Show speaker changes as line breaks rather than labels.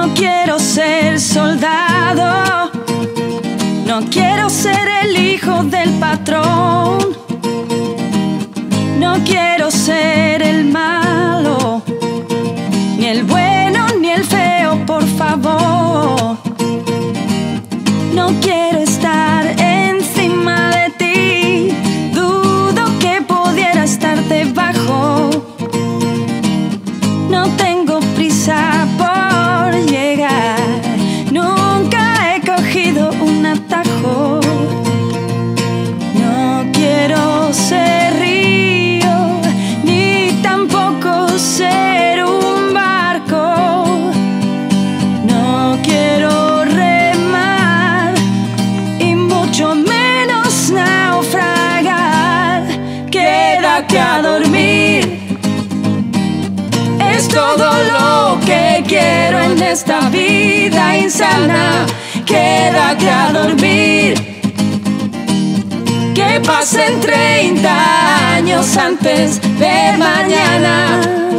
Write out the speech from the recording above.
No quiero ser soldado, no quiero ser el hijo del patrón. No quiero ser el malo, ni el bueno ni el feo, por favor. No quiero estar encima de ti, dudo que pudiera estar debajo. No tengo prisa por llegar, nunca he cogido un atajo. No quiero ser río, ni tampoco ser un barco. No quiero remar, y mucho menos naufragar. Quédate a dormir, es todo lo que quiero en esta vida insana. Quédate a dormir, que pasen 30 años antes de mañana.